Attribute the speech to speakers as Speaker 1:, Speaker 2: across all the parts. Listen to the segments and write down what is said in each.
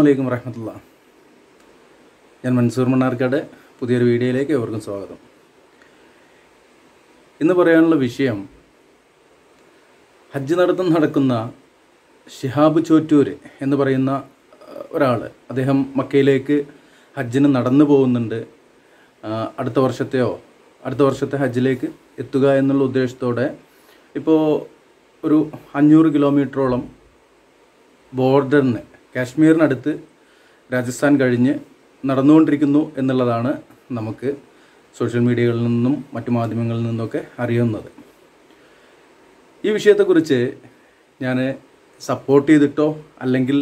Speaker 1: അസ്സലാമു വറഹ്മത്തുള്ളാഹി. ഞാൻ മൻസൂർ മണ്ണാർക്കാട്. പുതിയൊരു വീഡിയോയിലേക്ക് ഏവർക്കും സ്വാഗതം. ഇന്ന് പറയാനുള്ള വിഷയം, ഹജ്ജ് നടക്കുന്ന ഷിഹാബ് ചോറ്റൂർ എന്ന് പറയുന്ന ഒരാൾ, അദ്ദേഹം മക്കയിലേക്ക് ഹജ്ജിന് നടന്നു പോകുന്നുണ്ട്. അടുത്ത വർഷത്തെ ഹജ്ജിലേക്ക് എത്തുക എന്നുള്ള ഉദ്ദേശത്തോടെ ഇപ്പോൾ ഒരു 500 കിലോമീറ്ററോളം ബോർഡറിന്, കാശ്മീരിനടുത്ത് രാജസ്ഥാൻ കഴിഞ്ഞ് നടന്നുകൊണ്ടിരിക്കുന്നു എന്നുള്ളതാണ് നമുക്ക് സോഷ്യൽ മീഡിയകളിൽ നിന്നും മറ്റു മാധ്യമങ്ങളിൽ നിന്നൊക്കെ അറിയുന്നത്. ഈ വിഷയത്തെക്കുറിച്ച് ഞാൻ സപ്പോർട്ട് ചെയ്തിട്ടോ അല്ലെങ്കിൽ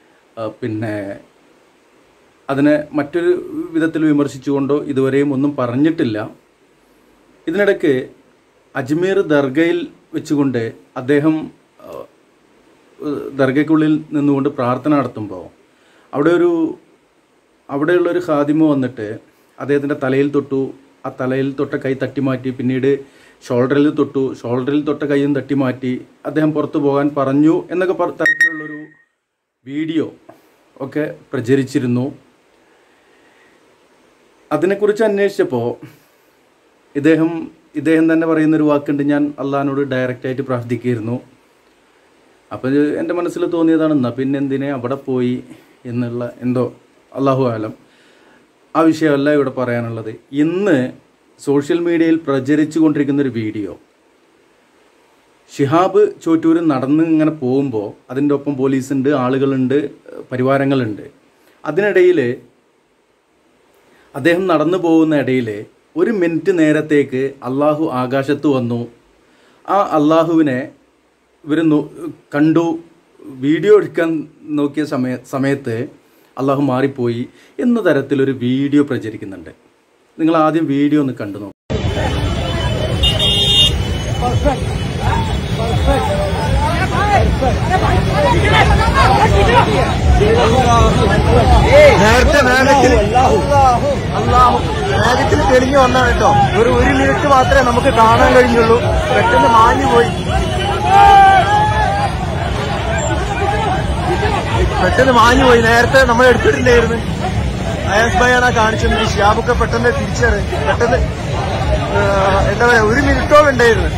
Speaker 1: അതിനെ മറ്റൊരു വിധത്തിൽ വിമർശിച്ചുകൊണ്ടോ ഇതുവരെയും ഒന്നും പറഞ്ഞിട്ടില്ല. ഇതിനിടയ്ക്ക് അജ്മീർ ദർഗയിൽ വെച്ചുകൊണ്ട് അദ്ദേഹം ദർഗയ്ക്കുള്ളിൽ നിന്നുകൊണ്ട് പ്രാർത്ഥന നടത്തുമ്പോൾ അവിടെയുള്ളൊരു ഖാദിമ വന്നിട്ട് അദ്ദേഹത്തിൻ്റെ തലയിൽ തൊട്ടു. ആ തലയിൽ തൊട്ട കൈ തട്ടിമാറ്റി, പിന്നീട് ഷോൾഡറിൽ തൊട്ട കൈയും തട്ടിമാറ്റി അദ്ദേഹം പുറത്തു പോകാൻ പറഞ്ഞു എന്നൊക്കെ തരത്തിലുള്ളൊരു വീഡിയോ ഒക്കെ പ്രചരിച്ചിരുന്നു. അതിനെക്കുറിച്ച് അന്വേഷിച്ചപ്പോൾ ഇദ്ദേഹം തന്നെ പറയുന്നൊരു വാക്കുണ്ട്, ഞാൻ അള്ളാഹിനോട് ഡയറക്റ്റായിട്ട് പ്രാർത്ഥിക്കുകയായിരുന്നു. അപ്പോൾ എൻ്റെ മനസ്സിൽ തോന്നിയതാണ്, എന്നാൽ പിന്നെ എന്തിനെ അവിടെ പോയി എന്നുള്ള എന്തോ അള്ളാഹു ആലം. ആ വിഷയമല്ല ഇവിടെ പറയാനുള്ളത്. ഇന്ന് സോഷ്യൽ മീഡിയയിൽ പ്രചരിച്ചു കൊണ്ടിരിക്കുന്നൊരു വീഡിയോ, ഷിഹാബ് ചോറ്റൂർ നടന്ന് ഇങ്ങനെ പോകുമ്പോൾ അതിൻ്റെ ഒപ്പം പോലീസുണ്ട്, ആളുകളുണ്ട്, പരിവാരങ്ങളുണ്ട്. അതിനിടയിൽ അദ്ദേഹം നടന്നു പോകുന്ന ഇടയിൽ 1 മിനിറ്റ് നേരത്തേക്ക് അള്ളാഹു ആകാശത്ത് വന്നു. ആ അള്ളാഹുവിനെ ഇവർ കണ്ടു. വീഡിയോ എടുക്കാൻ നോക്കിയ സമയത്ത് അള്ളാഹു മാറിപ്പോയി എന്ന തരത്തിലൊരു വീഡിയോ പ്രചരിക്കുന്നുണ്ട്. നിങ്ങൾ ആദ്യം വീഡിയോ ഒന്ന് കണ്ടു നോക്കും.
Speaker 2: നേരത്തെ മേഘത്തിൽ തെളിഞ്ഞു വന്നാണ് കേട്ടോ. ഒരു മിനിറ്റ് മാത്രമേ നമുക്ക് കാണാൻ കഴിഞ്ഞുള്ളൂ. പെട്ടെന്ന് മാഞ്ഞുപോയി. നേരത്തെ നമ്മൾ എടുത്തിട്ടില്ലായിരുന്നു. അയാസ് ഭായാണ് കാണിച്ചത്. ഷിഹാബൊക്കെ പെട്ടെന്ന് പെട്ടെന്ന് എന്താ പറയാ, 1 മിനിറ്റോളം ഉണ്ടായിരുന്നു.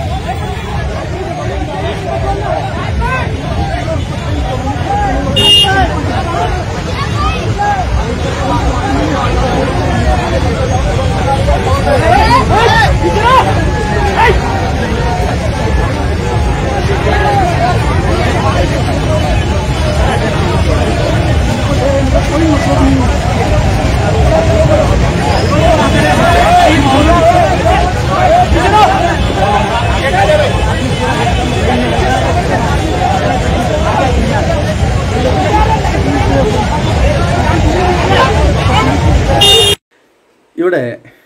Speaker 1: ഇവിടെ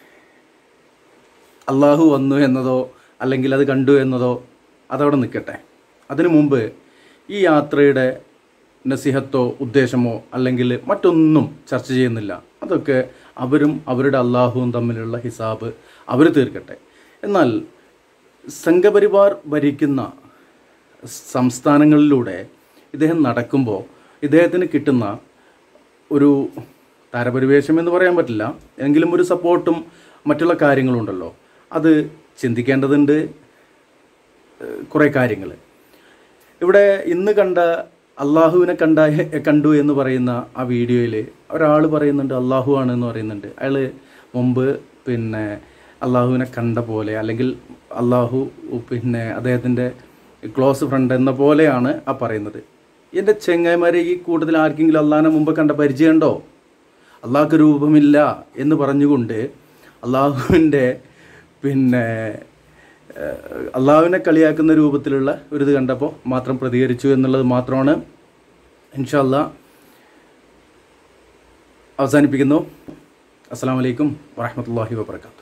Speaker 1: അള്ളാഹു വന്നു എന്നതോ അല്ലെങ്കിൽ അത് കണ്ടു എന്നതോ അതവിടെ നിൽക്കട്ടെ. അതിനു മുമ്പ് ഈ യാത്രയുടെ നസിഹത്തോ ഉദ്ദേശമോ അല്ലെങ്കിൽ മറ്റൊന്നും ചർച്ച ചെയ്യുന്നില്ല. അതൊക്കെ അവരും അവരുടെ അള്ളാഹുവും തമ്മിലുള്ള ഹിസാബ് അവർ തീർക്കട്ടെ. എന്നാൽ സംഘപരിവാർ ഭരിക്കുന്ന സംസ്ഥാനങ്ങളിലൂടെ ഇദ്ദേഹം നടക്കുമ്പോൾ ഇദ്ദേഹത്തിന് കിട്ടുന്ന ഒരു താരപരിവേഷം എന്ന് പറയാൻ പറ്റില്ല, എങ്കിലും ഒരു സപ്പോർട്ടും മറ്റുള്ള കാര്യങ്ങളുണ്ടല്ലോ, അത് ചിന്തിക്കേണ്ടതുണ്ട്. കുറേ കാര്യങ്ങൾ ഇവിടെ ഇന്ന് കണ്ട അള്ളാഹുവിനെ കണ്ടു എന്ന് പറയുന്ന ആ വീഡിയോയിൽ ഒരാൾ പറയുന്നുണ്ട് അള്ളാഹു ആണെന്ന് പറയുന്നുണ്ട്. അയാൾ മുമ്പ് അള്ളാഹുവിനെ കണ്ട പോലെ അല്ലെങ്കിൽ അള്ളാഹു അദ്ദേഹത്തിൻ്റെ ക്ലോസ് ഫ്രണ്ട് എന്ന പോലെയാണ് ആ പറയുന്നത്. എൻ്റെ ചെങ്ങായിമാരെ, ഈ കൂട്ടത്തിൽ ആർക്കെങ്കിലും അള്ളാഹിനെ മുമ്പ് കണ്ട പരിചയമുണ്ടോ? അള്ളാഹ്ക്ക് രൂപമില്ല എന്ന് പറഞ്ഞുകൊണ്ട് അള്ളാഹുവിനെ കളിയാക്കുന്ന രൂപത്തിലുള്ള ഒരു ഇത് കണ്ടപ്പോൾ മാത്രം പ്രതികരിച്ചു എന്നുള്ളത് മാത്രമാണ്. ഇൻഷാ അല്ലാഹ് അവസാനിപ്പിക്കുന്നു. അസ്സലാമു അലൈക്കും വറഹ്മത്തുള്ളാഹി വബറകാതുഹു.